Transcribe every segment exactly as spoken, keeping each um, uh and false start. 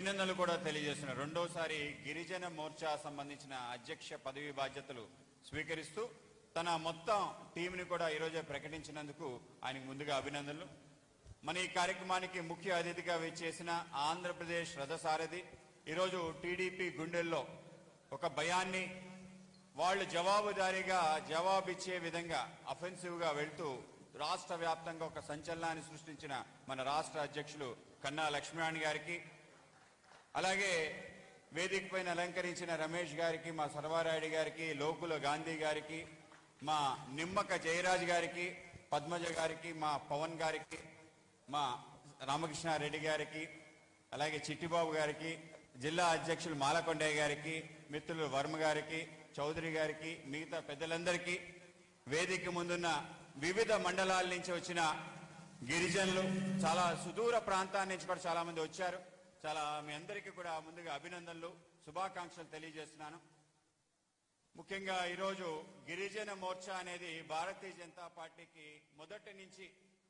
అభినందనలు కూడా తెలియజేస్తున్నారు. రెండోసారి గిరిజన మోర్చా సంబంధించిన అధ్యక్ష పదవి బాధ్యతలు స్వీకరిస్తూ తన మొత్తం టీంని కూడా ఈరోజే ప్రకటించినందుకు ఆయనకు ముందుగా అభినందనలు. మన ఈ కార్యక్రమానికి ముఖ్య అతిథిగా విచ్చేసిన ఆంధ్రప్రదేశ్ రథసారథి ఈరోజు టీడీపీ గుండెల్లో ఒక భయాన్ని వాళ్ళు జవాబుదారీగా జవాబిచ్చే విధంగా అఫెన్సివ్గా వెళ్తూ రాష్ట్ర వ్యాప్తంగా ఒక సంచలనాన్ని సృష్టించిన మన రాష్ట్ర అధ్యక్షులు కన్నా లక్ష్మీనారాయణ గారికి, అలాగే వేదిక పైన అలంకరించిన రమేష్ గారికి, మా సర్వారాయుడు గారికి, లోకుల గాంధీ గారికి, మా నిమ్మక జయరాజ్ గారికి, పద్మజ గారికి, మా పవన్ గారికి, మా రామకృష్ణారెడ్డి గారికి, అలాగే చిట్టిబాబు గారికి, జిల్లా అధ్యక్షులు మాలకొండయ్య గారికి, మిత్రులు వర్మ గారికి, చౌదరి గారికి, మిగతా పెద్దలందరికీ, వేదిక ముందున్న వివిధ మండలాల నుంచి వచ్చిన గిరిజనులు, చాలా సుదూర ప్రాంతాల నుంచి కూడా చాలా మంది వచ్చారు. చాలా మీ అందరికీ కూడా ముందుగా అభినందనలు, శుభాకాంక్షలు తెలియజేస్తున్నాను. ముఖ్యంగా ఈరోజు గిరిజన మోర్చా అనేది భారతీయ జనతా పార్టీకి మొదటి నుంచి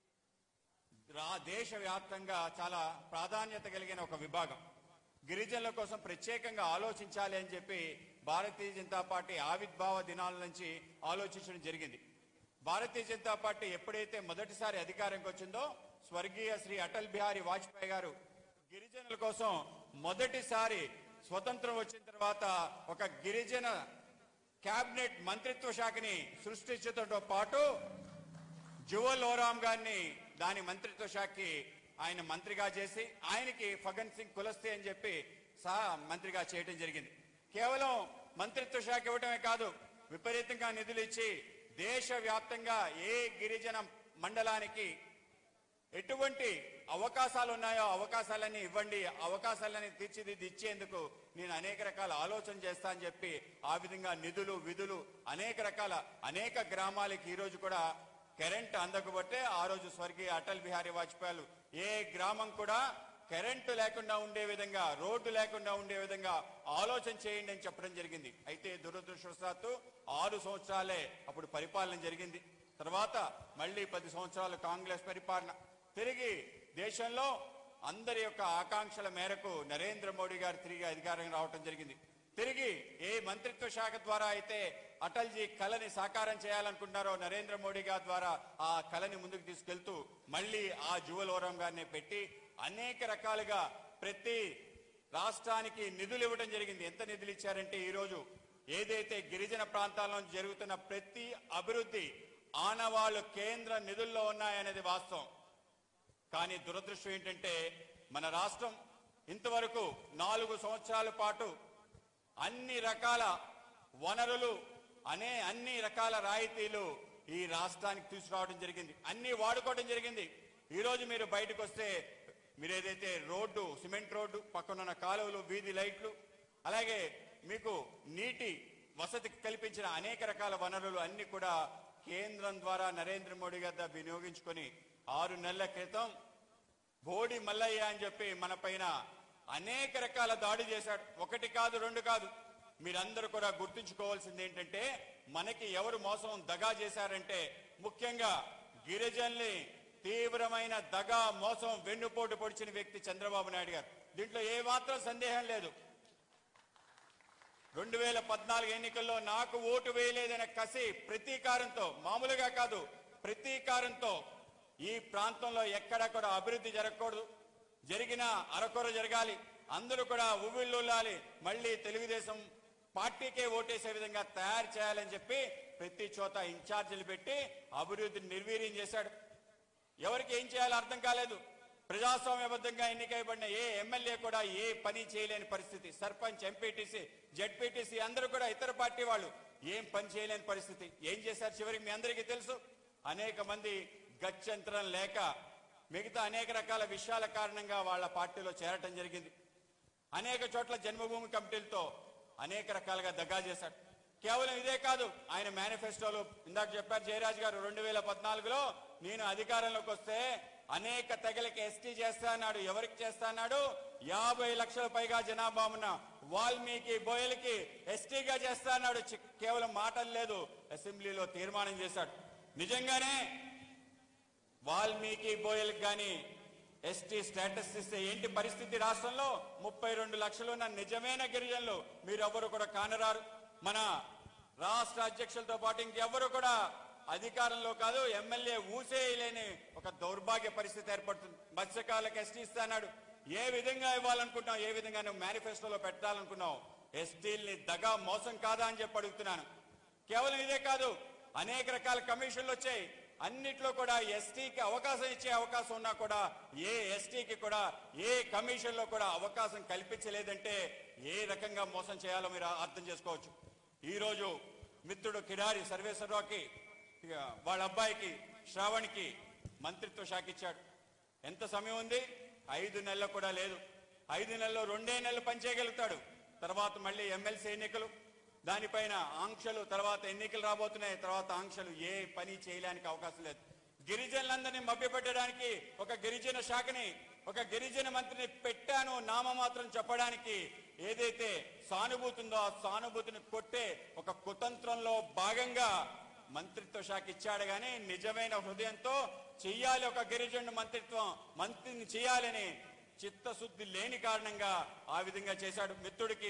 రా దేశవ్యాప్తంగా చాలా ప్రాధాన్యత కలిగిన ఒక విభాగం. గిరిజనుల కోసం ప్రత్యేకంగా ఆలోచించాలి అని చెప్పి భారతీయ జనతా పార్టీ ఆవిర్భావ దినాల నుంచి ఆలోచించడం జరిగింది. భారతీయ జనతా పార్టీ ఎప్పుడైతే మొదటిసారి అధికారంకి వచ్చిందో స్వర్గీయ శ్రీ అటల్ బిహారీ వాజ్పేయి గారు గిరిజనుల కోసం మొదటిసారి స్వతంత్రం వచ్చిన తర్వాత ఒక గిరిజన కేబినెట్ మంత్రిత్వ శాఖని సృష్టించడంతో పాటు జువల్ ఓరాం గారిని దాని మంత్రిత్వ శాఖకి ఆయన మంత్రిగా చేసి ఆయనకి ఫగన్ సింగ్ కులస్తే అని చెప్పి సహా మంత్రిగా చేయడం జరిగింది. కేవలం మంత్రిత్వ శాఖ ఇవ్వటమే కాదు, విపరీతంగా నిధులు ఇచ్చి దేశవ్యాప్తంగా ఏ గిరిజన మండలానికి ఎటువంటి అవకాశాలు ఉన్నాయో అవకాశాలన్నీ ఇవ్వండి, అవకాశాలన్నీ తీర్చిదిద్ది ఇచ్చేందుకు నేను అనేక రకాల ఆలోచన చేస్తా అని చెప్పి ఆ విధంగా నిధులు విధులు అనేక రకాల అనేక గ్రామాలకి ఈరోజు కూడా కరెంట్ అందకపోతే ఆ రోజు స్వర్గీయ అటల్ బిహారీ వాజ్పేయి ఏ గ్రామం కూడా కరెంటు లేకుండా ఉండే విధంగా, రోడ్డు లేకుండా ఉండే విధంగా ఆలోచన చేయండి అని చెప్పడం జరిగింది. అయితే దురదృష్టవశాత్తు ఆరు సంవత్సరాలే అప్పుడు పరిపాలన జరిగింది. తర్వాత మళ్ళీ పది సంవత్సరాలు కాంగ్రెస్ పరిపాలన. తిరిగి దేశంలో అందరి యొక్క ఆకాంక్షల మేరకు నరేంద్ర మోడీ గారు తిరిగి అధికారం రావటం జరిగింది. తిరిగి ఏ మంత్రిత్వ శాఖ ద్వారా అయితే అటల్జీ కళని సాకారం చేయాలనుకుంటున్నారో నరేంద్ర మోడీ గారి ద్వారా ఆ కళని ముందుకు తీసుకెళ్తూ మళ్ళీ ఆ జువల్ ఓరాం గారిని పెట్టి అనేక రకాలుగా ప్రతి రాష్ట్రానికి నిధులు ఇవ్వడం జరిగింది. ఎంత నిధులు ఇచ్చారంటే ఈరోజు ఏదైతే గిరిజన ప్రాంతాల్లో జరుగుతున్న ప్రతి అభివృద్ధి ఆనవాళ్లు కేంద్ర నిధుల్లో ఉన్నాయనేది వాస్తవం. కానీ దురదృష్టం ఏంటంటే మన రాష్ట్రం ఇంతవరకు నాలుగు సంవత్సరాల పాటు అన్ని రకాల వనరులు అనే అన్ని రకాల రాయితీలు ఈ రాష్ట్రానికి తీసుకురావడం జరిగింది, అన్ని వాడుకోవడం జరిగింది. ఈరోజు మీరు బయటకు వస్తే మీరు ఏదైతే రోడ్డు సిమెంట్ రోడ్డు పక్కనున్న కాలువలు వీధి లైట్లు అలాగే మీకు నీటి వసతి కల్పించిన అనేక రకాల వనరులు అన్ని కూడా కేంద్రం ద్వారా నరేంద్ర మోడీ గారు వినియోగించుకొని ఆరు నెలల క్రితం బోడి మల్లయ్య అని చెప్పి మన పైన అనేక రకాల దాడి చేశాడు. ఒకటి కాదు రెండు కాదు. మీరందరూ కూడా గుర్తుంచుకోవాల్సింది ఏంటంటే మనకి ఎవరు మోసం దగా చేశారంటే ముఖ్యంగా గిరిజనుల్ని తీవ్రమైన దగా మోసం వెన్నుపోటు పొడిచిన వ్యక్తి చంద్రబాబు నాయుడు గారు. దీంట్లో ఏ మాత్రం సందేహం లేదు. రెండు వేల పద్నాలుగు ఎన్నికల్లో నాకు ఓటు వేయలేదనే కసి ప్రతీకారంతో, మామూలుగా కాదు ప్రతీకారంతో ఈ ప్రాంతంలో ఎక్కడా కూడా అభివృద్ధి జరగకూడదు, జరిగిన అరకొర జరగాలి, అందరూ కూడా ఉవ్విళ్ళూలాలి, మళ్ళీ తెలుగుదేశం పార్టీకే ఓటేసే విధంగా తయారు చేయాలని చెప్పి ప్రతి చోట ఇన్ఛార్జీలు పెట్టి అభివృద్ధిని నిర్వీర్యం చేశాడు. ఎవరికి ఏం చేయాలో అర్థం కాలేదు. ప్రజాస్వామ్యబద్ధంగా ఎన్నికైబడిన ఏ ఎమ్మెల్యే కూడా ఏ పని చేయలేని పరిస్థితి. సర్పంచ్, ఎంపీటీసీ, జెడ్పీటీసీ అందరూ కూడా ఇతర పార్టీ వాళ్ళు ఏం పని చేయలేని పరిస్థితి. ఏం చేశారు చివరికి మీ అందరికీ తెలుసు. అనేక మంది గత్యంతరం లేక మిగతా అనేక రకాల విషయాల కారణంగా వాళ్ళ పార్టీలో చేరటం జరిగింది. అనేక చోట్ల జన్మభూమి కమిటీలతో అనేక రకాలుగా దగా చేశాడు. కేవలం ఇదే కాదు, ఆయన మేనిఫెస్టోలో ఇందాక చెప్పారు జయరాజ్ గారు, రెండు వేల పద్నాలుగులో నేను అధికారంలోకి వస్తే అనేక తెగలకి ఎస్టీ చేస్తా అన్నాడు. ఎవరికి చేస్తా అన్నాడు? యాభై లక్షల పైగా జనాభా ఉన్న వాల్మీకి బోయలకి ఎస్టీగా చేస్తా అన్నాడు. కేవలం మాటలు లేదు, అసెంబ్లీలో తీర్మానం చేశాడు. నిజంగానే వాల్మీకి బోయలకు కానీ ఎస్టీ స్టేటస్ ఇస్తే ఏంటి పరిస్థితి రాష్ట్రంలో? ముప్పై రెండు లక్షలు ఉన్న నిజమైన గిరిజనులు మీరెవ్వరు కూడా కానరారు. మన రాష్ట్ర అధ్యక్షులతో పాటు ఇంకెవ్వరు కూడా అధికారంలో కాదు, ఎమ్మెల్యే ఊసేయలేని ఒక దౌర్భాగ్య పరిస్థితి ఏర్పడుతుంది. మత్స్యకారులకు ఎస్టీ ఇస్తాడు. ఏ విధంగా ఇవ్వాలనుకుంటున్నావు? ఏ విధంగా నువ్వు మేనిఫెస్టోలో పెట్టాలనుకున్నావు? ఎస్టీల్ని దగా మోసం కాదా అని చెప్పి అడుగుతున్నాను. కేవలం ఇదే కాదు, అనేక రకాల కమిషన్లు వచ్చాయి. అన్నిట్లో కూడా ఎస్టీకి అవకాశం ఇచ్చే అవకాశం ఉన్నా కూడా ఏ ఎస్టీకి కూడా ఏ కమిషన్ లో కూడా అవకాశం కల్పించలేదంటే ఏ రకంగా మోసం చేయాలో మీరు అర్థం చేసుకోవచ్చు. ఈ రోజు మిత్రుడు కిడారి సర్వేశ్వరరావుకి వాళ్ళ అబ్బాయికి శ్రావణ్కి మంత్రిత్వ శాఖ ఇచ్చాడు. ఎంత సమయం ఉంది? ఐదు నెలలు కూడా లేదు. ఐదు నెలల్లో రెండే నెలలు పనిచేయగలుగుతాడు. తర్వాత మళ్ళీ ఎమ్మెల్సీ ఎన్నికలు, దానిపైన ఆంక్షలు, తర్వాత ఎన్నికలు రాబోతున్నాయి. తర్వాత ఆంక్షలు, ఏ పని చేయడానికి అవకాశం లేదు. గిరిజనులందరినీ మభ్యపెట్టడానికి ఒక గిరిజన శాఖని, ఒక గిరిజన మంత్రిని పెట్టాను నామమాత్రం చెప్పడానికి ఏదైతే సానుభూతి ఉందో ఆ సానుభూతిని కొట్టే ఒక కుతంత్రంలో భాగంగా మంత్రిత్వ శాఖ ఇచ్చాడు. కానీ నిజమైన హృదయంతో చెయ్యాలి, ఒక గిరిజన మంత్రిత్వం మంత్రిని చేయాలని చిత్తశుద్ధి లేని కారణంగా ఆ విధంగా చేశాడు. మిత్రుడికి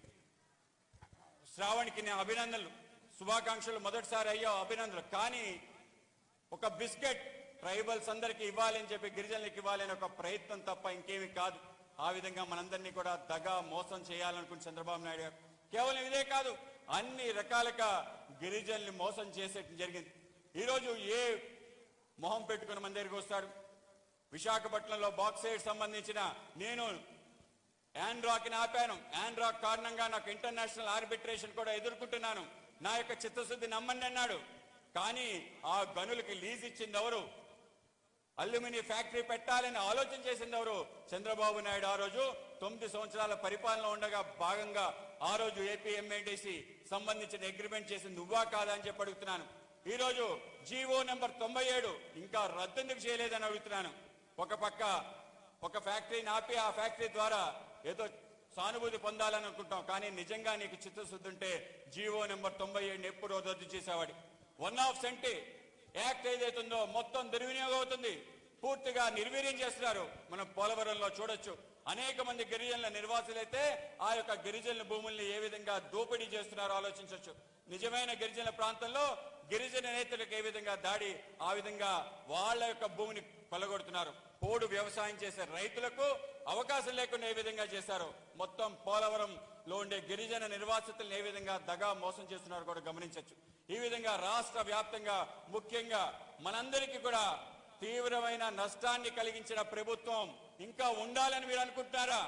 శ్రావణ్కి నేను అభినందనలు, శుభాకాంక్షలు. మొదటిసారి అయ్యో అభినందనలు. కానీ ఒక బిస్కెట్ ట్రైబల్స్ అందరికి ఇవ్వాలని చెప్పి గిరిజనులకు ఇవ్వాలని ఒక ప్రయత్నం తప్ప ఇంకేమీ కాదు. ఆ విధంగా మనందరినీ కూడా దగా మోసం చేయాలనుకున్న చంద్రబాబు నాయుడు గారు కేవలం ఇదే కాదు, అన్ని రకాలుగా గిరిజనుల్ని మోసం చేసేట్టు జరిగింది. ఈరోజు ఏ మొహం పెట్టుకుని మన దగ్గరికి వస్తాడు? విశాఖపట్నంలో బాక్సైడ్ సంబంధించిన నేను ఆండ్రాక్ని ఆపాను. ఆండ్రాక్ కారణంగా నాకు ఇంటర్నేషనల్ ఆర్బిట్రేషన్ కూడా ఎదుర్కొంటున్నాను, నా యొక్క చిత్తశుద్ధి నమ్మండి అన్నాడు. కానీ ఆ గనులకి లీజ్ ఇచ్చింది ఎవరు? అల్యూమినియం ఫ్యాక్టరీ పెట్టాలని ఆలోచన చేసింది ఎవరు? చంద్రబాబు నాయుడు. ఆ రోజు తొమ్మిది సంవత్సరాల పరిపాలన ఉండగా భాగంగా ఆ రోజు ఏపీ ఎంఐడిసి సంబంధించిన అగ్రిమెంట్ చేసింది నువ్వా కాదా అని చెప్పి అడుగుతున్నాను. ఈ రోజు జీవో నెంబర్ తొంభై ఏడు ఇంకా రద్దెందుకు చేయలేదని అడుగుతున్నాను. ఒక పక్క ఒక ఫ్యాక్టరీని ఆపి ఆ ఫ్యాక్టరీ ద్వారా ఏదో సానుభూతి పొందాలని అనుకుంటాం, కానీ నిజంగా నీకు చిత్తశుద్ధి ఉంటే జీవో నెంబర్ తొంభై ఏడుని ఎప్పుడు రద్దు చేసేవాడి. వన్ ఆఫ్ సెంటీ యాక్ట్ ఏదైతుందో మొత్తం దుర్వినియోగం అవుతుంది, పూర్తిగా నిర్వీర్యం చేస్తున్నారు. మనం పోలవరంలో చూడొచ్చు, అనేక మంది గిరిజనుల నిర్వాసులైతే ఆ యొక్క గిరిజనుల భూముల్ని ఏ విధంగా దోపిడీ చేస్తున్నారో ఆలోచించవచ్చు. నిజమైన గిరిజనుల ప్రాంతంలో గిరిజన నేతలకు ఏ విధంగా దాడి, ఆ విధంగా వాళ్ళ యొక్క భూమిని కొల్లగొడుతున్నారు. పోడు వ్యవసాయం చేసే రైతులకు అవకాశం లేకుండా ఏ విధంగా చేశారో, మొత్తం పోలవరంలో ఉండే గిరిజన నిర్వాసితులను ఏ విధంగా దగా మోసం చేస్తున్నారో కూడా గమనించవచ్చు. ఈ విధంగా రాష్ట్ర వ్యాప్తంగా ముఖ్యంగా మనందరికీ కూడా తీవ్రమైన నష్టాన్ని కలిగించిన ప్రభుత్వం ఇంకా ఉండాలని మీరు అనుకుంటున్నారా?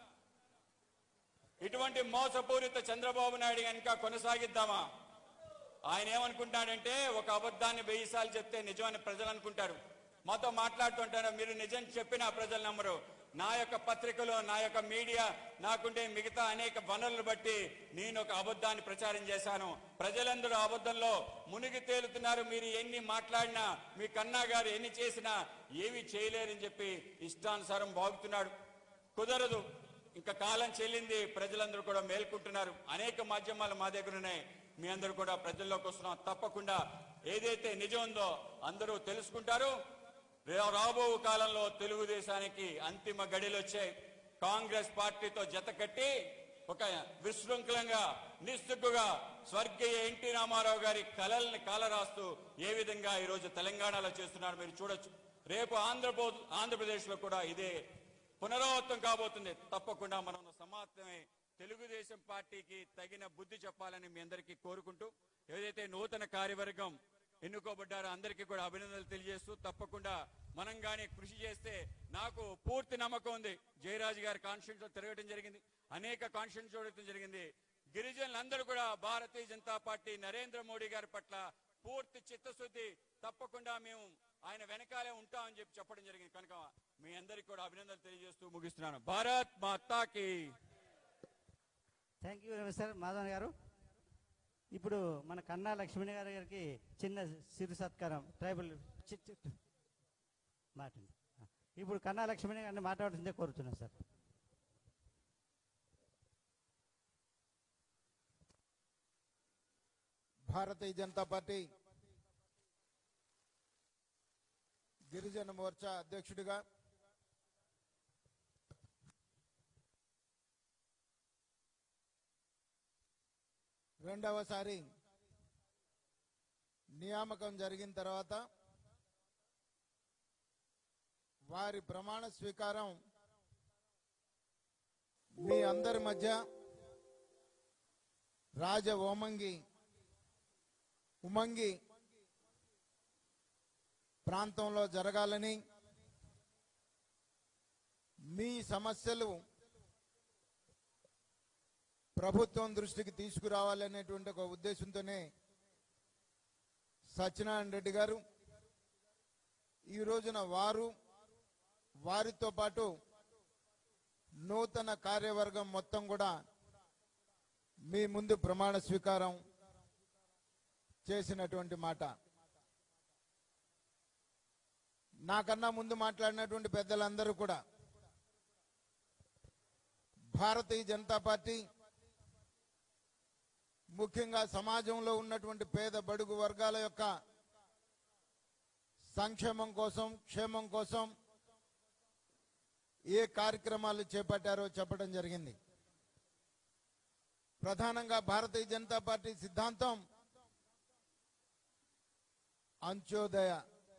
ఇటువంటి మోసపూరిత చంద్రబాబు నాయుడు ఇంకా కొనసాగిద్దామా? ఆయన ఏమనుకుంటాడంటే ఒక అబద్ధాన్ని వెయ్యి సార్లు చెప్తే నిజమని ప్రజలు అనుకుంటారు. మాతో మాట్లాడుతుంటారు, మీరు నిజం చెప్పిన ప్రజలు నమ్మరు. నా యొక్క పత్రికలు, నా యొక్క మీడియా, నాకుండే మిగతా అనేక వనరులు బట్టి నేను ఒక అబద్ధాన్ని ప్రచారం చేశాను. ప్రజలందరూ అబద్ధంలో మునిగి తేలుతున్నారు. మీరు ఎన్ని మాట్లాడినా, మీ కన్నా గారు ఎన్ని చేసినా ఏమీ చేయలేరని చెప్పి ఇష్టానుసారం బాగుతున్నాడు. కుదరదు, ఇంకా కాలం చెల్లింది. ప్రజలందరూ కూడా మేల్కుంటున్నారు. అనేక మాధ్యమాలు మా దగ్గర ఉన్నాయి, మీ అందరూ కూడా ప్రజల్లోకి వస్తున్నాం. తప్పకుండా ఏదైతే నిజం ఉందో అందరూ తెలుసుకుంటారు. రాబో కాలంలో తెలుగుదేశానికి అంతిమ గడిలు వచ్చాయి. కాంగ్రెస్ పార్టీతో జత కట్టి ఒక విశృంఖలంగా నిస్సిగ్గుగా స్వర్గీయ ఎన్టీ రామారావు గారి కలల్ని కాలరాస్తూ ఏ విధంగా ఈరోజు తెలంగాణలో చేస్తున్నారు మీరు చూడొచ్చు. రేపు ఆంధ్రప్రో ఆంధ్రప్రదేశ్ లో కూడా ఇదే పునరావృతం కాబోతుంది. తప్పకుండా మనం సమాప్తమై తెలుగుదేశం పార్టీకి తగిన బుద్ధి చెప్పాలని మీ అందరికీ కోరుకుంటూ, ఏదైతే నూతన కార్యవర్గం ఎన్నుకోబడ్డారో అందరికీ కూడా అభినందనలు తెలియజేస్తూ, తప్పకుండా మనం గానీ కృషి చేస్తే నాకు పూర్తి నమ్మకం ఉంది. జయరాజు గారి కాన్స్టిట్యూన్స్ లో తిరగడం జరిగింది, అనేక కాన్స్టిట్యూన్స్ చూడటం జరిగింది. గిరిజనులందరూ కూడా భారతీయ జనతా పార్టీ నరేంద్ర మోడీ గారి పట్ల పూర్తి చిత్తశుద్ధి, తప్పకుండా మేము ఆయన వెనకాలే ఉంటామని చెప్పి చెప్పడం జరిగింది. కనుక మీ అందరికీ కూడా అభినందనలు తెలియజేస్తూ ముగిస్తున్నాను. భారత్ మాతాకి. Thank you very much sir Madhavan గారు. ఇప్పుడు మన కన్నా లక్ష్మణి గారి గారికి చిన్న సిరు సత్కారం ట్రైబల్ మాట. ఇప్పుడు కన్నా లక్ష్మణి గారిని మాట్లాడుతుందే కోరుతున్నాను సార్. భారతీయ జనతా పార్టీ గిరిజన మోర్చా అధ్యక్షుడిగా రెండవసారి నియామకం జరిగిన తర్వాత వారి ప్రమాణ స్వీకారం మీ అందరి మధ్య రాజ ఓమంగి ఉమంగి ప్రాంతంలో జరగాలని, మీ సమస్యలు ప్రభుత్వం దృష్టికి తీసుకురావాలనేటువంటి ఒక ఉద్దేశంతోనే సత్యనారాయణ రెడ్డి గారు ఈ రోజున వారు వారితో పాటు నూతన కార్యవర్గం మొత్తం కూడా మీ ముందు ప్రమాణ స్వీకారం చేసినటువంటి మాట. నాకన్నా ముందు మాట్లాడినటువంటి పెద్దలందరూ కూడా భారతీయ జనతా పార్టీ ముఖ్యంగా సమాజంలో ఉన్నటువంటి పేద బడుగు వర్గాల యొక్క సంక్షేమం కోసం, క్షేమం కోసం ఏ కార్యక్రమాలు చేపట్టారో చెప్పడం జరిగింది. ప్రధానంగా భారతీయ జనతా పార్టీ సిద్ధాంతం అంత్యోదయ.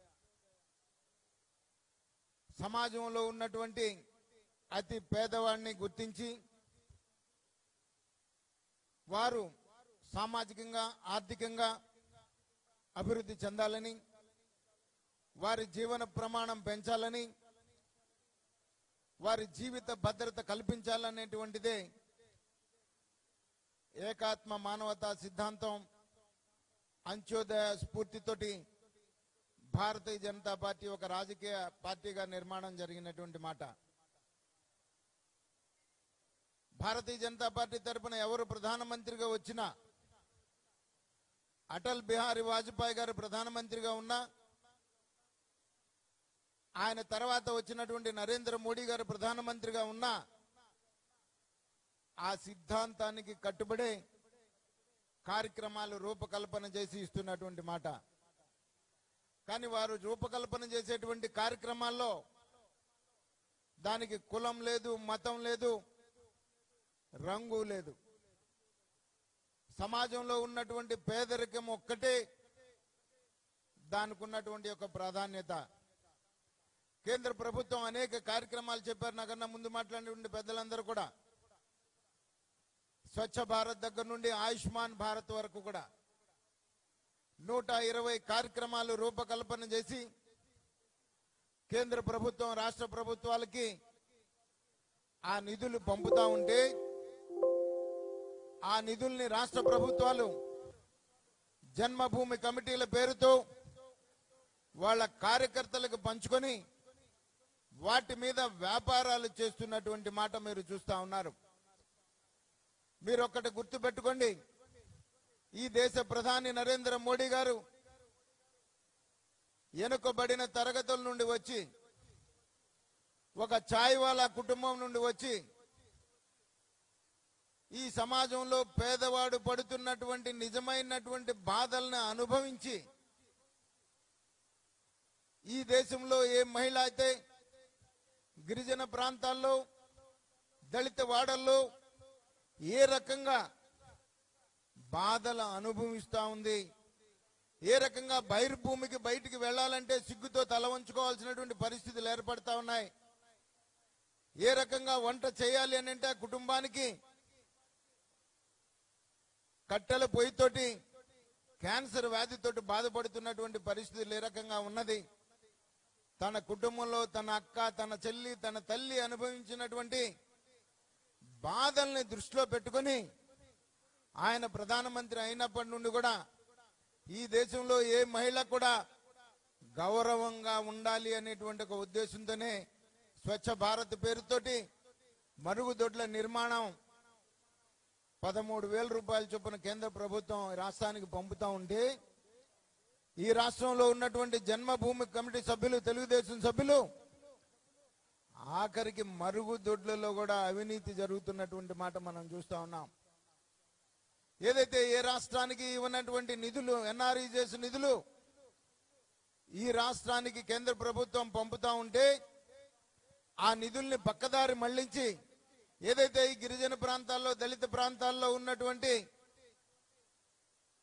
సమాజంలో ఉన్నటువంటి అతి పేదవాడిని గుర్తించి వారు సామాజికంగా, ఆర్థికంగా అభివృద్ధి చెందాలని, వారి జీవన ప్రమాణం పెంచాలని, వారి జీవిత భద్రత కల్పించాలనేటువంటిదే ఏకాత్మ మానవతా సిద్ధాంతం అంత్యోదయ స్ఫూర్తితోటి భారతీయ జనతా పార్టీ ఒక రాజకీయ పార్టీగా నిర్మాణం జరిగినటువంటి మాట. భారతీయ జనతా పార్టీ తరఫున ఎవరు ప్రధానమంత్రిగా వచ్చినా, అటల్ బిహారీ వాజ్పేయి గారు ప్రధానమంత్రిగా ఉన్నా, ఆయన తర్వాత వచ్చినటువంటి నరేంద్ర మోడీ గారు ప్రధానమంత్రిగా ఉన్నా, ఆ సిద్ధాంతానికి కట్టుబడే కార్యక్రమాలు రూపకల్పన చేసి ఇస్తున్నటువంటి మాట. కానీ వారు రూపకల్పన చేసేటువంటి కార్యక్రమాల్లో దానికి కులం లేదు, మతం లేదు, రంగు లేదు. సమాజంలో ఉన్నటువంటి పేదరికం ఒక్కటే దానికి ఉన్నటువంటి ఒక ప్రాధాన్యత. కేంద్ర ప్రభుత్వం అనేక కార్యక్రమాలు చెప్పారు. నాకన్నా ముందు మాట్లాడినటువంటి పెద్దలందరూ కూడా స్వచ్ఛ భారత్ దగ్గర నుండి ఆయుష్మాన్ భారత్ వరకు కూడా నూట ఇరవై కార్యక్రమాలు రూపకల్పన చేసి కేంద్ర ప్రభుత్వం, రాష్ట్ర ప్రభుత్వాలకి ఆ నిధులు పంపుతా ఉంటే ఆ నిధుల్ని రాష్ట్ర ప్రభుత్వాలు జన్మభూమి కమిటీల పేరుతో వాళ్ళ కార్యకర్తలకు పంచుకొని వాటి మీద వ్యాపారాలు చేస్తున్నటువంటి మాట మీరు చూస్తా ఉన్నారు. మీరు ఒక్కటి గుర్తుపెట్టుకోండి, ఈ దేశ ప్రధాని నరేంద్ర మోడీ గారు వెనుకబడిన తరగతుల నుండి వచ్చి, ఒక ఛాయ్వాలా కుటుంబం నుండి వచ్చి ఈ సమాజంలో పేదవాడు పడుతున్నటువంటి నిజమైనటువంటి బాధల్ని అనుభవించి, ఈ దేశంలో ఏ మహిళ అయితే గిరిజన ప్రాంతాల్లో, దళిత వాడల్లో ఏ రకంగా బాధలు అనుభవిస్తూ ఉంది, ఏ రకంగా బహిర్భూమికి బయటికి వెళ్లాలంటే సిగ్గుతో తల వంచుకోవాల్సినటువంటి పరిస్థితులు ఏర్పడతా ఉన్నాయి, ఏ రకంగా వంట చేయాలి అని అంటే ఆ కుటుంబానికి కట్టెల పొయ్యితోటి క్యాన్సర్ వ్యాధితోటి బాధపడుతున్నటువంటి పరిస్థితులు ఏ రకంగా ఉన్నది, తన కుటుంబంలో తన అక్క, తన చెల్లి, తన తల్లి అనుభవించినటువంటి బాధల్ని దృష్టిలో పెట్టుకొని ఆయన ప్రధానమంత్రి అయినప్పటి నుండి కూడా ఈ దేశంలో ఏ మహిళ కూడా గౌరవంగా ఉండాలి అనేటువంటి ఒక ఉద్దేశంతోనే స్వచ్ఛ భారత్ పేరుతోటి మరుగుదొడ్ల నిర్మాణం పదమూడు వేల రూపాయల చొప్పున కేంద్ర ప్రభుత్వం రాష్ట్రానికి పంపుతా ఉంటే, ఈ రాష్ట్రంలో ఉన్నటువంటి జన్మభూమి కమిటీ సభ్యులు, తెలుగుదేశం సభ్యులు ఆఖరికి మరుగుదొడ్లలో కూడా అవినీతి జరుగుతున్నటువంటి మాట మనం చూస్తా ఉన్నాం. ఏదైతే ఏ రాష్ట్రానికి ఇవ్వనటువంటి నిధులు, ఎన్ఆర్ఈజెస్ నిధులు ఈ రాష్ట్రానికి కేంద్ర ప్రభుత్వం పంపుతా ఉంటే ఆ నిధుల్ని పక్కదారి మళ్లించి ఏదైతే ఈ గిరిజన ప్రాంతాల్లో, దళిత ప్రాంతాల్లో ఉన్నటువంటి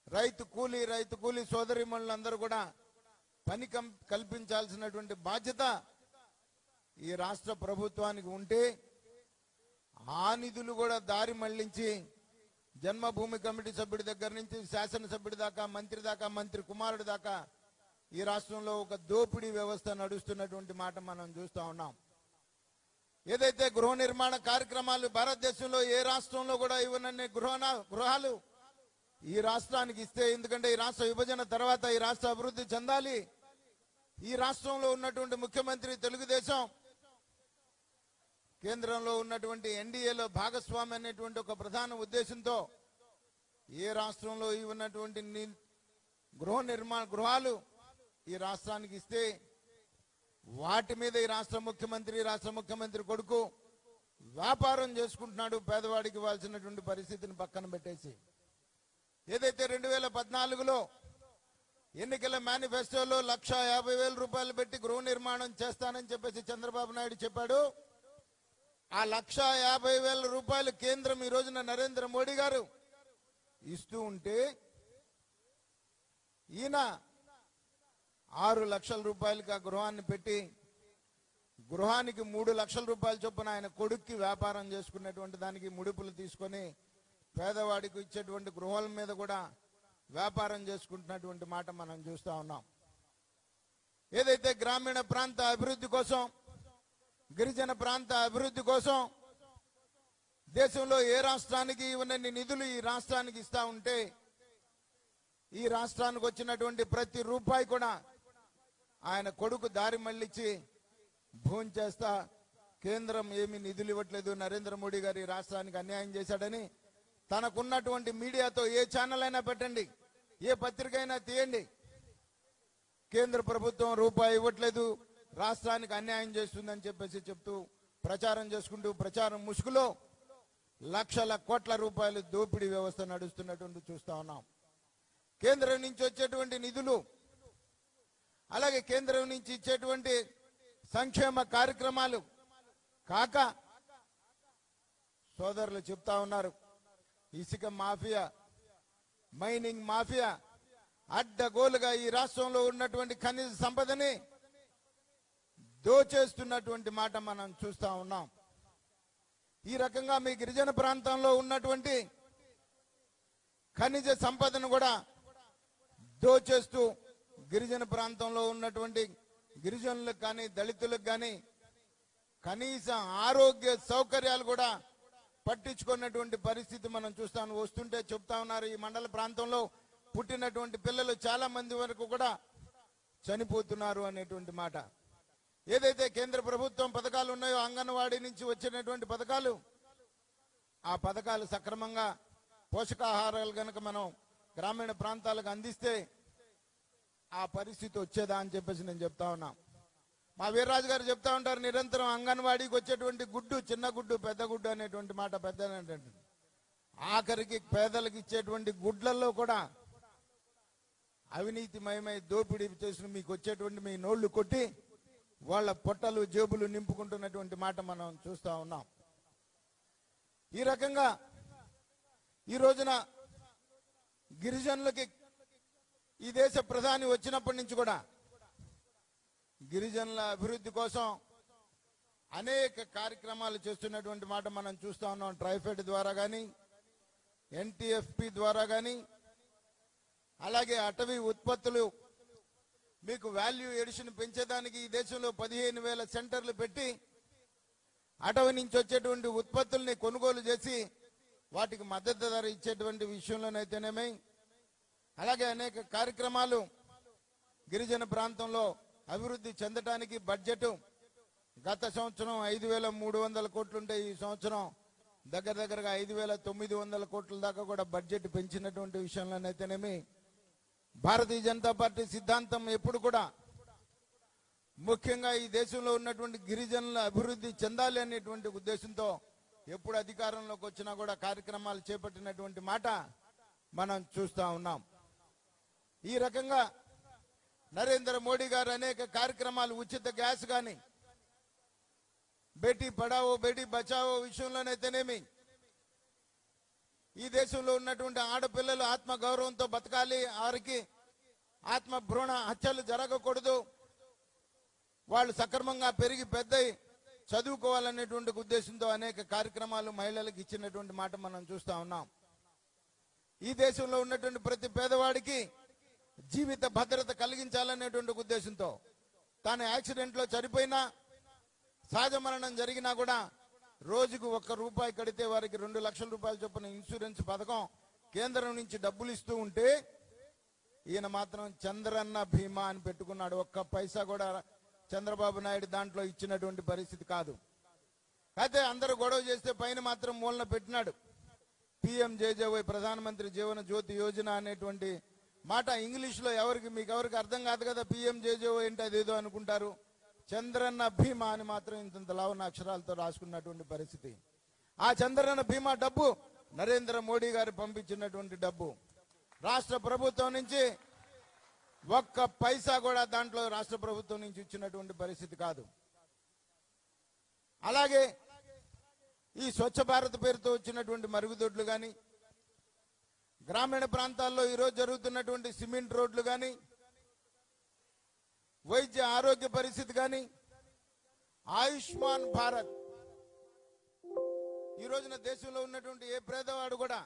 రైతు కూలీ రైతు కూలీ సోదరిమణులందరూ కూడా పని కల్పించాల్సినటువంటి బాధ్యత ఈ రాష్ట్ర ప్రభుత్వానికి ఉంటే ఆ నిధులు కూడా దారి మళ్లించి జన్మభూమి కమిటీ సభ్యుడి దగ్గర నుంచి శాసనసభ్యుడి దాకా మంత్రి దాకా మంత్రి కుమారుడి దాకా ఈ రాష్ట్రంలో ఒక దోపిడీ వ్యవస్థ నడుస్తున్నటువంటి మాట మనం చూస్తా ఉన్నాం. ఏదైతే గృహ నిర్మాణ కార్యక్రమాలు భారతదేశంలో ఏ రాష్ట్రంలో కూడా ఇవ్వనన్ని గృహ గృహాలు ఈ రాష్ట్రానికి ఇస్తే, ఎందుకంటే ఈ రాష్ట్ర విభజన తర్వాత ఈ రాష్ట్ర అభివృద్ధి చెందాలి, ఈ రాష్ట్రంలో ఉన్నటువంటి ముఖ్యమంత్రి తెలుగుదేశం, కేంద్రంలో ఉన్నటువంటి ఎన్డీఏలో భాగస్వామి అనేటువంటి ఒక ప్రధాన ఉద్దేశంతో ఏ రాష్ట్రంలో ఉన్నటువంటి గృహ నిర్మాణ గృహాలు ఈ రాష్ట్రానికి ఇస్తే వాటి మీద ఈ రాష్ట్ర ముఖ్యమంత్రి రాష్ట్ర ముఖ్యమంత్రి కొడుకు వ్యాపారం చేసుకుంటున్నాడు. పేదవాడికి ఇవ్వాల్సినటువంటి పరిస్థితిని పక్కన పెట్టేసి ఏదైతే రెండు వేల పద్నాలుగులో ఎన్నికల మేనిఫెస్టోలో లక్ష యాభై వేల రూపాయలు పెట్టి గృహ నిర్మాణం చేస్తానని చెప్పేసి చంద్రబాబు నాయుడు చెప్పాడు. ఆ లక్ష యాభై వేల రూపాయలు కేంద్రం ఈ రోజున నరేంద్ర మోడీ గారు ఇస్తూ ఉంటే ఈయన ఆరు లక్షల రూపాయలకి ఆ గృహాన్ని పెట్టి గృహానికి మూడు లక్షల రూపాయల చొప్పున ఆయన కొడుక్కి వ్యాపారం చేసుకున్నటువంటి దానికి ముడుపులు తీసుకొని పేదవాడికి ఇచ్చేటువంటి గృహాల మీద కూడా వ్యాపారం చేసుకుంటున్నటువంటి మాట మనం చూస్తా ఉన్నాం. ఏదైతే గ్రామీణ ప్రాంత అభివృద్ధి కోసం, గిరిజన ప్రాంత అభివృద్ధి కోసం దేశంలో ఏ రాష్ట్రానికి ఇవ్వనన్ని నిధులు ఈ రాష్ట్రానికి ఇస్తా ఉంటే ఈ రాష్ట్రానికి వచ్చినటువంటి ప్రతి రూపాయి కూడా ఆయన కొడుకు దారి మళ్లించి భోజనం చేస్తా కేంద్రం ఏమి నిధులు ఇవ్వట్లేదు, నరేంద్ర మోడీ గారు ఈ రాష్ట్రానికి అన్యాయం చేశాడని తనకున్నటువంటి మీడియాతో ఏ ఛానల్ అయినా పెట్టండి, ఏ పత్రిక అయినా తీయండి, కేంద్ర ప్రభుత్వం రూపాయి ఇవ్వట్లేదు, రాష్ట్రానికి అన్యాయం చేస్తుందని చెప్పేసి చెప్తూ ప్రచారం చేసుకుంటూ ప్రచారం ముసుగులో లక్షల కోట్ల రూపాయలు దోపిడీ వ్యవస్థ నడుస్తున్నటువంటి చూస్తా ఉన్నాం. కేంద్రం నుంచి వచ్చేటువంటి నిధులు, అలాగే కేంద్రం నుంచి ఇచ్చేటువంటి సంక్షేమ కార్యక్రమాలు కాక సోదరులు చెప్తా ఉన్నారు, ఇసుక మాఫియా, మైనింగ్ మాఫియా అడ్డగోలుగా ఈ రాష్ట్రంలో ఉన్నటువంటి ఖనిజ సంపదని దోచేస్తున్నటువంటి మాట మనం చూస్తా ఉన్నాం. ఈ రకంగా మీ గిరిజన ప్రాంతంలో ఉన్నటువంటి ఖనిజ సంపదను కూడా దోచేస్తూ గిరిజన ప్రాంతంలో ఉన్నటువంటి గిరిజనులకు కానీ దళితులకు కానీ కనీస ఆరోగ్య సౌకర్యాలు కూడా పట్టించుకున్నటువంటి పరిస్థితి మనం చూస్తాను. వస్తుంటే చెప్తా ఉన్నారు, ఈ మండల ప్రాంతంలో పుట్టినటువంటి పిల్లలు చాలా మంది వరకు కూడా చనిపోతున్నారు అనేటువంటి మాట. ఏదైతే కేంద్ర ప్రభుత్వం పథకాలు ఉన్నాయో అంగన్వాడీ నుంచి వచ్చినటువంటి పథకాలు, ఆ పథకాలు సక్రమంగా పోషకాహారాలు కనుక మనం గ్రామీణ ప్రాంతాలకు అందిస్తే ఆ పరిస్థితి వచ్చేదా అని చెప్పేసి నేను చెప్తా ఉన్నా. మా వీర్రాజు గారు చెప్తా ఉంటారు, నిరంతరం అంగన్వాడీకి వచ్చేటువంటి గుడ్డు చిన్న గుడ్డు పెద్ద గుడ్డు అనేటువంటి మాట పెద్ద ఆఖరికి పేదలకు ఇచ్చేటువంటి గుడ్లలో కూడా అవినీతిమయమై దోపిడీ చేసిన మీకు వచ్చేటువంటి మీ నోళ్లు కొట్టి వాళ్ళ పొట్టలు జేబులు నింపుకుంటున్నటువంటి మాట మనం చూస్తా ఉన్నాం. ఈ రకంగా ఈ రోజున గిరిజనులకి ఈ దేశ ప్రధాని వచ్చినప్పటి నుంచి కూడా గిరిజనుల అభివృద్ధి కోసం అనేక కార్యక్రమాలు చేస్తున్నటువంటి మాట మనం చూస్తా ఉన్నాం. ట్రైఫెడ్ ద్వారా కానీ, ఎన్టీఎఫ్పి ద్వారా కానీ, అలాగే అటవీ ఉత్పత్తులు మీకు వాల్యూ ఎడిషన్ పెంచేదానికి ఈ దేశంలో పదిహేను వేల సెంటర్లు పెట్టి అటవీ నుంచి వచ్చేటువంటి ఉత్పత్తుల్ని కొనుగోలు చేసి వాటికి మద్దతు ధర ఇచ్చేటువంటి విషయంలోనైతేనేమి, అలాగే అనేక కార్యక్రమాలు గిరిజన ప్రాంతంలో అభివృద్ధి చెందడానికి బడ్జెట్ గత సంవత్సరం ఐదు వేల మూడు వందల కోట్లుంటే ఈ సంవత్సరం దగ్గర దగ్గరగా ఐదు వేల తొమ్మిది వందల కోట్ల దాకా కూడా బడ్జెట్ పెంచినటువంటి విషయంలోనైతేనేమి, భారతీయ జనతా పార్టీ సిద్ధాంతం ఎప్పుడు కూడా ముఖ్యంగా ఈ దేశంలో ఉన్నటువంటి గిరిజనుల అభివృద్ధి చెందాలి అనేటువంటి ఉద్దేశంతో ఎప్పుడు అధికారంలోకి వచ్చినా కూడా కార్యక్రమాలు చేపట్టినటువంటి మాట మనం చూస్తా ఉన్నాం. ఈ రకంగా నరేంద్ర మోడీ గారు అనేక కార్యక్రమాలు, ఉచిత గ్యాస్ కానీ, బేటీ పడావో బేటీ బచావో విషయంలోనైతేనేమి, ఈ దేశంలో ఉన్నటువంటి ఆడపిల్లలు ఆత్మ గౌరవంతో బతకాలి, వారికి ఆత్మ భ్రూణ హత్యలు జరగకూడదు, వాళ్ళు సక్రమంగా పెరిగి పెద్దయి చదువుకోవాలనేటువంటి ఉద్దేశంతో అనేక కార్యక్రమాలు మహిళలకు ఇచ్చినటువంటి మాట మనం చూస్తా ఉన్నాం. ఈ దేశంలో ఉన్నటువంటి ప్రతి పేదవాడికి జీవిత భద్రత కలిగించాలనేటువంటి ఉద్దేశంతో తాను యాక్సిడెంట్లో చనిపోయినా, సహజ మరణం జరిగినా కూడా రోజుకు ఒక్క రూపాయి కడితే వారికి రెండు లక్షల రూపాయల చొప్పున ఇన్సూరెన్స్ పథకం కేంద్రం నుంచి డబ్బులు ఇస్తూ ఉంటే ఈయన మాత్రం చంద్రన్న భీమా అని పెట్టుకున్నాడు. ఒక్క పైసా కూడా చంద్రబాబు నాయుడు దాంట్లో ఇచ్చినటువంటి పరిస్థితి కాదు. అయితే అందరూ గొడవ చేస్తే పైన మాత్రం మూలన పెట్టినాడు పిఎంజేజేవై, ప్రధానమంత్రి జీవన జ్యోతి యోజన అనేటువంటి మాట. ఇంగ్లీష్లో ఎవరికి మీకు ఎవరికి అర్థం కాదు కదా, పిఎంజేజేవై ఏంటి అదేదో అనుకుంటారు. చంద్రన్న భీమా అని మాత్రం ఇంత లావున అక్షరాలతో రాసుకున్నటువంటి పరిస్థితి. ఆ చంద్రన్న భీమా డబ్బు నరేంద్ర మోడీ గారు పంపించినటువంటి డబ్బు. రాష్ట్ర ప్రభుత్వం నుంచి ఒక్క పైసా కూడా దాంట్లో రాష్ట్ర ప్రభుత్వం నుంచి ఇచ్చినటువంటి పరిస్థితి కాదు. అలాగే ఈ స్వచ్ఛ భారత్ పేరుతో వచ్చినటువంటి మరుగుదొడ్లు కానీ, గ్రామీణ ప్రాంతాల్లో ఈరోజు జరుగుతున్నటువంటి సిమెంట్ రోడ్లు కానీ, వైద్య ఆరోగ్య పరిస్థితి కానీ, ఆయుష్మాన్ భారత్, ఈ రోజున దేశంలో ఉన్నటువంటి ఏ పేదవాడు కూడా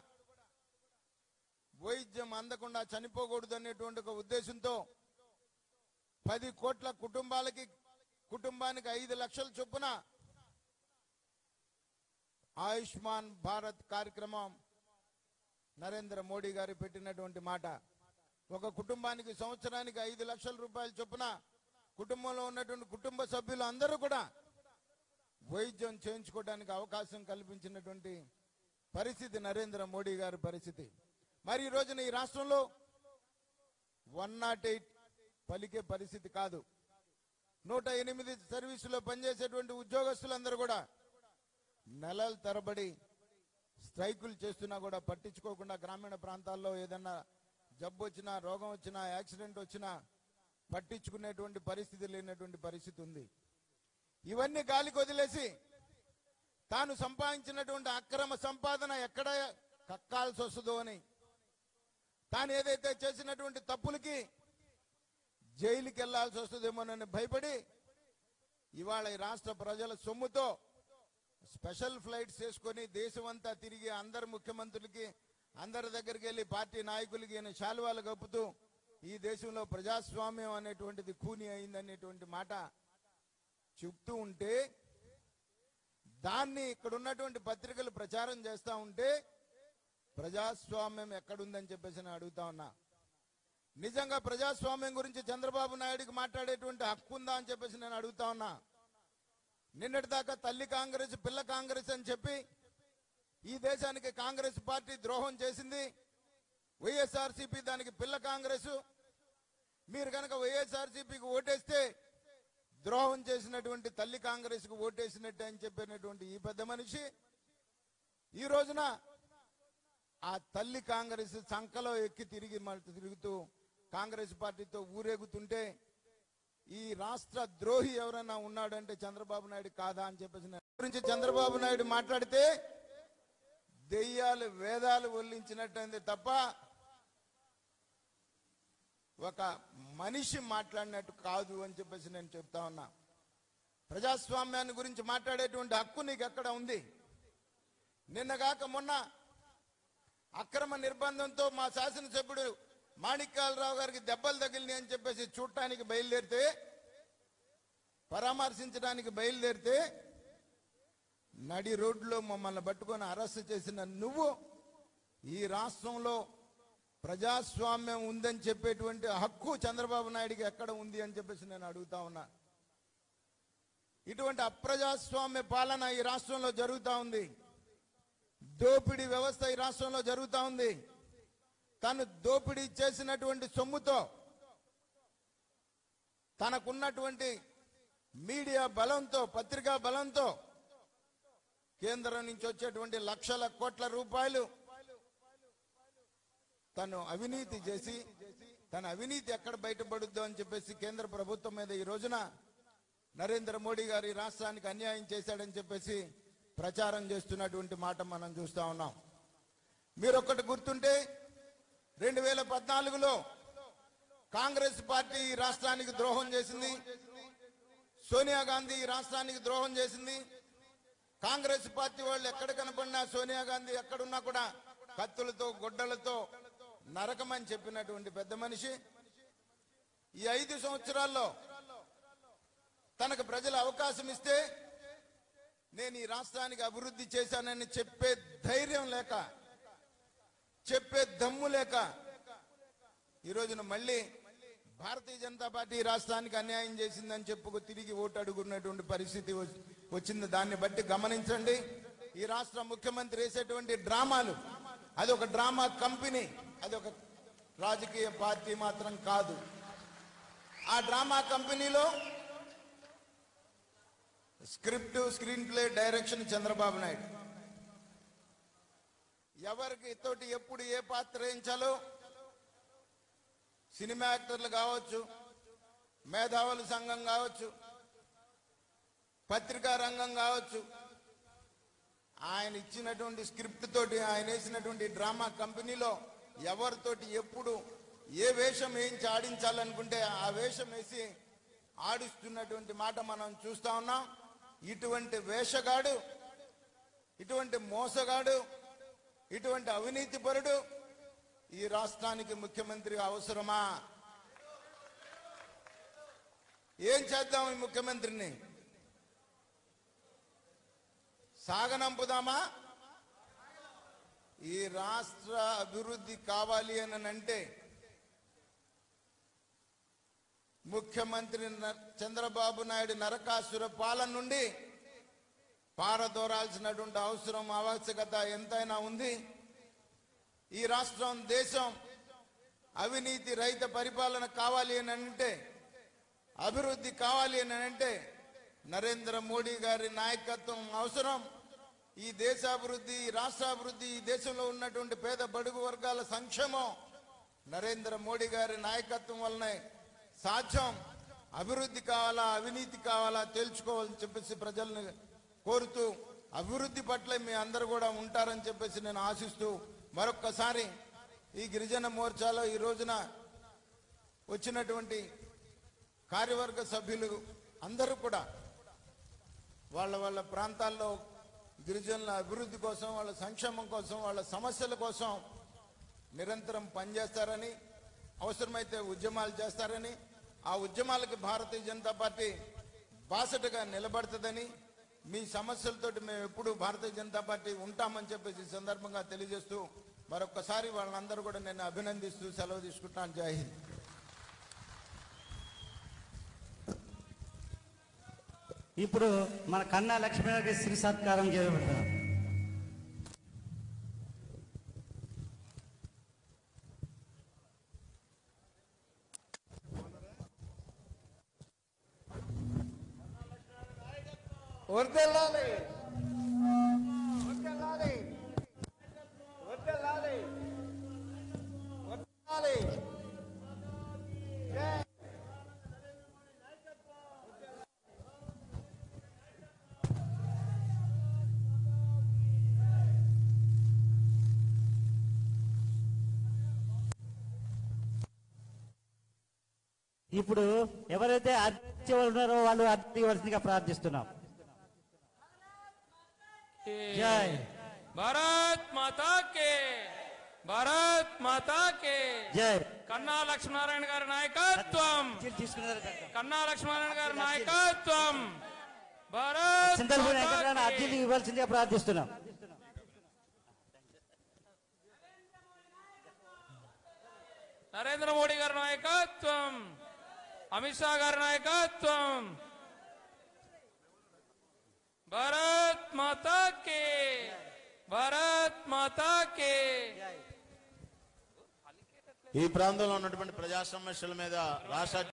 వైద్యం అందకుండా చనిపోకూడదు అనేటువంటి ఒక ఉద్దేశంతో పది కోట్ల కుటుంబాలకి కుటుంబానికి ఐదు లక్షల చొప్పున ఆయుష్మాన్ భారత్ కార్యక్రమం నరేంద్ర మోడీ గారు పెట్టినటువంటి మాట. ఒక కుటుంబానికి సంవత్సరానికి ఐదు లక్షల రూపాయల చొప్పున కుటుంబంలో ఉన్నటువంటి కుటుంబ సభ్యులు అందరూ కూడా వైద్యం చేయించుకోవడానికి అవకాశం కల్పించినటువంటి పరిస్థితి నరేంద్ర మోడీ గారి పరిస్థితి. మరి ఈ రోజున ఈ రాష్ట్రంలో వన్ నాట్ ఎయిట్ పలికే పరిస్థితి కాదు. నూట ఎనిమిది సర్వీసులో పనిచేసేటువంటి ఉద్యోగస్తులందరూ కూడా నెలల తరబడి స్ట్రైకులు చేస్తున్నా కూడా పట్టించుకోకుండా గ్రామీణ ప్రాంతాల్లో ఏదన్నా జబ్బు వచ్చినా, రోగం వచ్చినా, యాక్సిడెంట్ వచ్చినా పట్టించుకునేటువంటి పరిస్థితి లేనటువంటి పరిస్థితి ఉంది. ఇవన్నీ గాలికి వదిలేసి తాను సంపాదించినటువంటి అక్రమ సంపాదన ఎక్కడ కక్కాల్సి వస్తుందో అని, తాను ఏదైతే చేసినటువంటి తప్పులకి జైలుకి వెళ్లాల్సి వస్తుందేమోనని భయపడి ఇవాళ ఈ రాష్ట్ర ప్రజల సొమ్ముతో స్పెషల్ ఫ్లైట్స్ చేసుకొని దేశమంతా తిరిగి అందరు ముఖ్యమంత్రులకి అందరి దగ్గరికి వెళ్ళి పార్టీ నాయకులకి ఈయన శాలువాలు కప్పుతూ ఈ దేశంలో ప్రజాస్వామ్యం అనేటువంటిది కూని అయిందనేటువంటి మాట చెప్తూ ఉంటే, దాన్ని ఇక్కడ ఉన్నటువంటి పత్రికలు ప్రచారం చేస్తూ ఉంటే ప్రజాస్వామ్యం ఎక్కడుందని చెప్పేసి నేను అడుగుతా ఉన్నా. నిజంగా ప్రజాస్వామ్యం గురించి చంద్రబాబు నాయుడికి మాట్లాడేటువంటి హక్కు ఉందా అని చెప్పేసి నేను అడుగుతా ఉన్నా. నిన్నటి దాకా తల్లి కాంగ్రెస్, పిల్ల కాంగ్రెస్ అని చెప్పి ఈ దేశానికి కాంగ్రెస్ పార్టీ ద్రోహం చేసింది. వైఎస్ఆర్సీపీ దానికి పిల్ల కాంగ్రెస్. మీరు కనుక వైఎస్ఆర్సీపీకి ఓటేస్తే ద్రోహం చేసినటువంటి తల్లి కాంగ్రెస్ కు ఓటేసినట్టే అని చెప్పినటువంటి ఈ పెద్ద మనిషి ఈ రోజున ఆ తల్లి కాంగ్రెస్ సంకలో ఎక్కి తిరిగి తిరుగుతూ కాంగ్రెస్ పార్టీతో ఊరేగుతుంటే ఈ రాష్ట్ర ద్రోహి ఎవరైనా ఉన్నాడంటే చంద్రబాబు నాయుడు కాదా అని చెప్పేసి గురించి చంద్రబాబు నాయుడు మాట్లాడితే దెయ్యాలు వేదాలు వల్లించినట్టయింది తప్ప ఒక మనిషి మాట్లాడినట్టు కాదు అని చెప్పేసి నేను చెప్తా ఉన్నా. ప్రజాస్వామ్యాన్ని గురించి మాట్లాడేటువంటి హక్కు నీకు ఎక్కడ ఉంది? నిన్నగాక మొన్న అక్రమ నిర్బంధంతో మా శాసనసభ్యుడు మాణిక్యాలరావు గారికి దెబ్బలు తగిలినాయి అని చెప్పేసి చూడటానికి బయలుదేరితే, పరామర్శించడానికి బయలుదేరితే నడి రోడ్లో మమ్మల్ని పట్టుకొని అరెస్ట్ చేసిన నువ్వు ఈ రాష్ట్రంలో ప్రజాస్వామ్యం ఉందని చెప్పేటువంటి హక్కు చంద్రబాబు నాయుడికి ఎక్కడ ఉంది అని చెప్పేసి నేను అడుగుతా ఉన్నా. ఇటువంటి అప్రజాస్వామ్య పాలన ఈ రాష్ట్రంలో జరుగుతూ ఉంది. దోపిడీ వ్యవస్థ ఈ రాష్ట్రంలో జరుగుతూ ఉంది. తను దోపిడీ చేసినటువంటి సొమ్ముతో తనకున్నటువంటి మీడియా బలంతో, పత్రికా బలంతో కేంద్రం నుంచి వచ్చేటువంటి లక్షల కోట్ల రూపాయలు తను అవినీతి చేసి తన అవినీతి ఎక్కడ బయటపడుద్దో అని చెప్పేసి కేంద్ర ప్రభుత్వం మీద ఈ రోజున నరేంద్ర మోడీ గారు ఈ రాష్ట్రానికి అన్యాయం చేశాడని చెప్పేసి ప్రచారం చేస్తున్నటువంటి మాట మనం చూస్తా ఉన్నాం. మీరు ఒక్కటి గుర్తుంటే రెండు వేల పద్నాలుగులో కాంగ్రెస్ పార్టీ ఈ రాష్ట్రానికి ద్రోహం చేసింది, సోనియా గాంధీ ఈ రాష్ట్రానికి ద్రోహం చేసింది. కాంగ్రెస్ పార్టీ వాళ్ళు ఎక్కడ కనపడినా సోనియా గాంధీ ఎక్కడున్నా కూడా కత్తులతో గొడ్డలతో నరకమని చెప్పినటువంటి పెద్ద మనిషి ఈ ఐదు సంవత్సరాల్లో తనకు ప్రజలు అవకాశం ఇస్తే నేను ఈ రాష్ట్రానికి అభివృద్ధి చేశానని చెప్పే ధైర్యం లేక, చెప్పే దమ్ము లేక ఈ రోజున మళ్ళీ భారతీయ జనతా పార్టీ రాష్ట్రానికి అన్యాయం చేసిందని చెప్పుకు తిరిగి ఓటు అడుగున్నటువంటి పరిస్థితి వచ్చింది. దాన్ని బట్టి గమనించండి, ఈ రాష్ట్ర ముఖ్యమంత్రి వేసేటువంటి డ్రామాలు అది ఒక డ్రామా కంపెనీ, అది ఒక రాజకీయ పార్టీ మాత్రం కాదు. ఆ డ్రామా కంపెనీలో script, screenplay, direction Chandrababu Naidu. ఎవరికి తోటి ఎప్పుడు ఏ పాత్ర వేయించాలో సినిమా యాక్టర్లు కావచ్చు, మేధావుల సంఘం కావచ్చు, పత్రికా రంగం కావచ్చు, ఆయన ఇచ్చినటువంటి స్క్రిప్ట్ తోటి ఆయన వేసినటువంటి డ్రామా కంపెనీలో ఎవరితోటి ఎప్పుడు ఏ వేషం వేయించి ఆడించాలనుకుంటే ఆ వేషం వేసి ఆడిస్తున్నటువంటి మాట మనం చూస్తా ఉన్నాం. ఇటువంటి వేషగాడు, ఇటువంటి మోసగాడు, ఇటువంటి అవినీతి పరుడు ఈ రాష్ట్రానికి ముఖ్యమంత్రి అవసరమా? ఏం చేద్దాం ఈ ముఖ్యమంత్రిని? సాగనంపుదామా? ఈ రాష్ట్ర అభివృద్ధి కావాలి అని అంటే ముఖ్యమంత్రి చంద్రబాబు నాయుడు నరకాసుర పాలన నుండి పారదోరాల్సినటువంటి అవసరం, ఆవశ్యకత ఎంతైనా ఉంది. ఈ రాష్ట్రం, దేశం అవినీతి రహిత పరిపాలన కావాలి అని అంటే, అభివృద్ధి కావాలి అని అంటే నరేంద్ర మోడీ గారి నాయకత్వం అవసరం. ఈ దేశాభివృద్ధి, ఈ రాష్ట్రాభివృద్ధి, ఈ దేశంలో ఉన్నటువంటి పేద బడుగు వర్గాల సంక్షేమం నరేంద్ర మోడీ గారి నాయకత్వం వల్లనే సాధ్యం. అభివృద్ధి కావాలా, అవినీతి కావాలా తేల్చుకోవాలని చెప్పేసి ప్రజల్ని కోరుతూ, అభివృద్ధి పట్ల మీ అందరూ కూడా ఉంటారని చెప్పేసి నేను ఆశిస్తూ మరొక్కసారి ఈ గిరిజన మోర్చాలో ఈ రోజున వచ్చినటువంటి కార్యవర్గ సభ్యులు అందరూ కూడా వాళ్ళ వాళ్ళ ప్రాంతాల్లో గిరిజనుల అభివృద్ధి కోసం, వాళ్ళ సంక్షేమం కోసం, వాళ్ళ సమస్యల కోసం నిరంతరం పనిచేస్తారని, అవసరమైతే ఉద్యమాలు చేస్తారని, ఆ ఉద్యమాలకు భారతీయ జనతా పార్టీ బాసటగా నిలబడుతుందని, మీ సమస్యలతోటి మేము ఎప్పుడు భారతీయ జనతా పార్టీ ఉంటామని చెప్పేసి ఈ సందర్భంగా తెలియజేస్తూ మరొకసారి వాళ్ళందరూ కూడా నేను అభినందిస్తూ సెలవు తీసుకుంటాను. జై హింద్. ఇప్పుడు మన కన్నా లక్ష్మీ గారికి శ్రీ సత్కారం చేయబడుతున్నాం. వర్ధిల్లాలి, వర్ధిల్లాలి, వర్ధిల్లాలి, వర్ధిల్లాలి. ఇప్పుడు ఎవరైతే అర్జీ ఉన్నారో వాళ్ళు అర్జీ ఇవ్వాల్సిందిగా ప్రార్థిస్తున్నాం. జై భారత్ మాతా కే, భారత్ మాతా కే జై. కన్నా లక్ష్మీనారాయణ గారి నాయకత్వం, తీసుకున్నారు కన్నా లక్ష్మీనారాయణ గారి నాయకత్వం. భారత్ సింగల్పూర్ మాతా వెంకటరమణ కే. అర్జీలు ఇవ్వాల్సిందిగా ప్రార్థిస్తున్నాం. నరేంద్ర మోడీ గారి నాయకత్వం, అమిత్ షా గారి నాయకత్వం. భారత్ మాతా కే, భారత్ మాతా కే. ఈ ప్రాంతంలో ఉన్నటువంటి ప్రజా సమస్యల మీద రాష్ట్ర